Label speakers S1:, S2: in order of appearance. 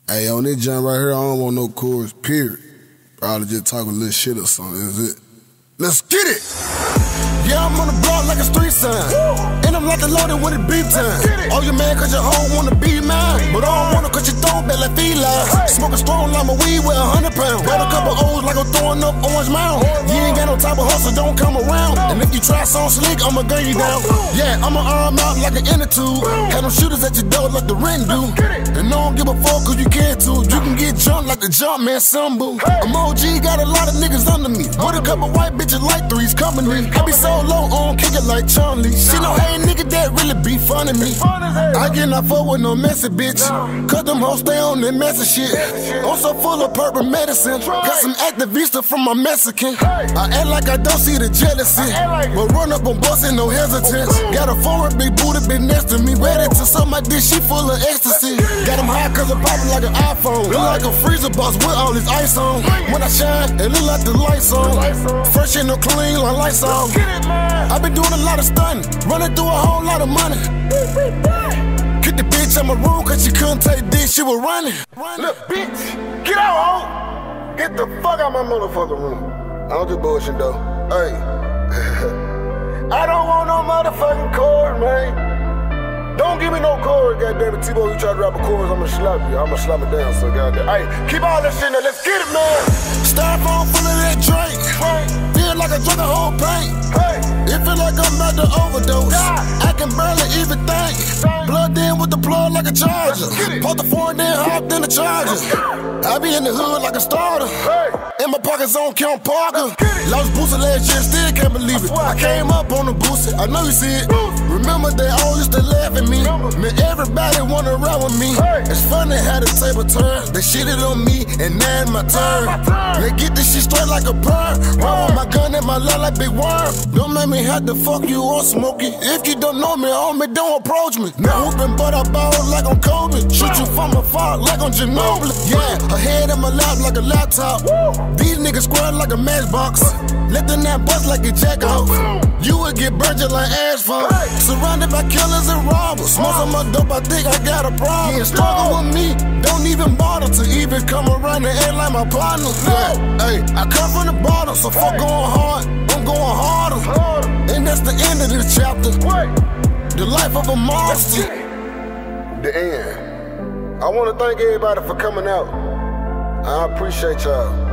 S1: Hey, on this jump right here, I don't want no chorus, period. Probably just talk a little shit or something, is it? Let's get it!
S2: Yeah, I'm on the block like a street sign. And I'm like the loaded when it beat time. Oh, you mad cause your hoe wanna be mine. But I don't wanna cause you throw back like feline. Smoking strong like my weed with 100 pounds. Got a couple O's like I'm throwing up Orange Mountain. You ain't got no type of hustle, don't come around. And if you try something slick, I'ma gun you down. Yeah, I'ma arm out like an inner tube. Had them shooters at your door like the rent do. And I don't give a fuck cause you can too. You can get jumped like the jump man Sumbu. I'm OG, got a lot of niggas under me. With a couple white bitches like threes company. I be so low on, kick it like Chun-Li. She know hey nigga that really be funny me. I get not fuck with no messy bitch. Cause them hoes stay on that messy shit. I'm so full of purple medicine. Got some Activista from my Mexican. I act like I don't see the jealousy. But run up on bustin', no hesitance. Got a foreign big booty bitch next to me. Ready to suck my dick, she full of ecstasy. Got them high cause I'm poppin' like an iPhone. Look like a freezer box with all this ice on. When I shine, it look like the lights on. Fresh and no clean like lights on. I been doing a lot of stunning, running through a whole lot of money. Get the bitch out my room cause she couldn't take this, she was running. Look, bitch, get out, ho! Get the fuck out my motherfucking room. I don't do bullshit though. Hey. I don't want no motherfucking chord, man. Don't give me no chord, goddammit. T-Boy, you try to drop a chorus, I'ma slap you. I'ma slap it down, so goddamn. Hey, keep all that shit in there, let's get it, man. Styrofoam full of that drink. Feel like I drunk a whole paint. It feel like I'm about to overdose. I can barely even think. Plugged in with the plug like a charger. Put the phone then hopped in the charger. I be in the hood like a starter. In my pockets on Count Parker. Lost Boosie last year, still can't believe it. I came up on the Boosie, I know you see it. Remember they all used to laugh at me. Man, everybody wanna ride with me. It's funny how the table turn. They shitted on me and now it's my turn. They get this shit straight like a bird. Run with my gun in my lap like Big Worm. Don't make me have to fuck you or smoke it. If you don't know me, homie, don't approach me. Now hooping but I ball like I'm Kobe. Shoot you from afar like I'm Ginobili. Yeah, a head in my lap like a laptop. These niggas square like a matchbox. Let the net bust like a jack off. You would get burnt just like asphalt. Surrounded by killers and robbers. Smoke on my dope, I think I got a problem. Yeah, struggle with me, don't even bother to even come around and act like my partner. Yeah, hey, I come from the bottom, so fuck going hard, I'm going harder. And that's the end of this chapter. The life of a monster. The end. I want to thank everybody for coming out. I appreciate y'all.